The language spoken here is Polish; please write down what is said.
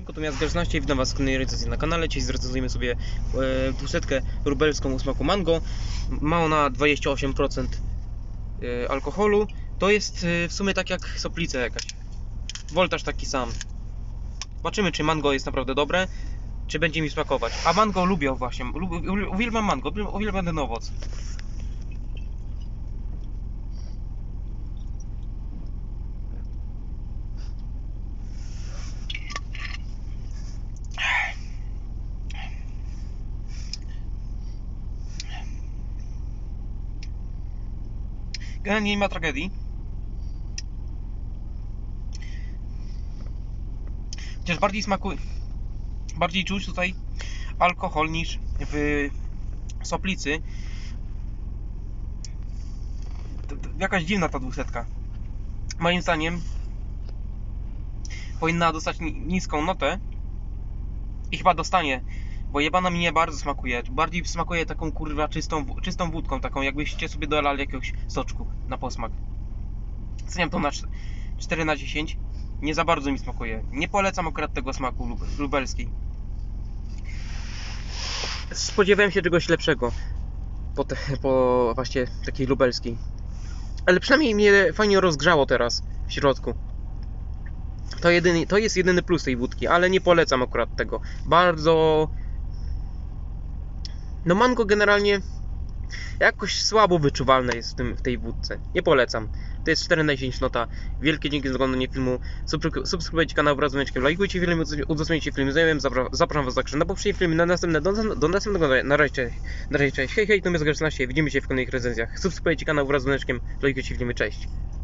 Natomiast Grzeczności, witam Was w kolejnej recenzji na kanale. Dzisiaj zrecenzujemy sobie 200 lubelską o smaku mango. Ma ona 28% alkoholu. To jest w sumie tak jak soplica jakaś. Woltaż taki sam. Zobaczymy, czy mango jest naprawdę dobre, czy będzie mi smakować. A mango lubię właśnie. Uwielbiam mango, uwielbiam ten owoc. Generalnie nie ma tragedii. Chociaż bardziej czuć tutaj alkohol niż w soplicy. Jakaś dziwna ta 200. Moim zdaniem powinna dostać niską notę i chyba dostanie, bo jebana mi nie bardzo smakuje. Bardziej smakuje taką kurwa czystą wódką, taką jakbyście sobie dolali jakiegoś soczku na posmak. Oceniam to na 4 na 10. Nie za bardzo mi smakuje. Nie polecam akurat tego smaku lubelskiej. Spodziewałem się czegoś lepszego po właśnie takiej lubelskiej. Ale przynajmniej mnie fajnie rozgrzało teraz w środku. To jest jedyny plus tej wódki, ale nie polecam akurat tego. Bardzo... No mango generalnie jakoś słabo wyczuwalne jest w tej wódce. Nie polecam. To jest 4 na 10 nota. Wielkie dzięki za oglądanie filmu. Subskrybujcie kanał wraz z dzwoneczkiem, lajkujcie film, udostępniajcie film. Zapraszam Was także na poprzednie filmy, do następnego. Na razie cześć. Hej, to jest Grzeczności. Widzimy się w kolejnych recenzjach. Subskrybujcie kanał wraz z dzwoneczkiem, lajkujcie filmy. Cześć.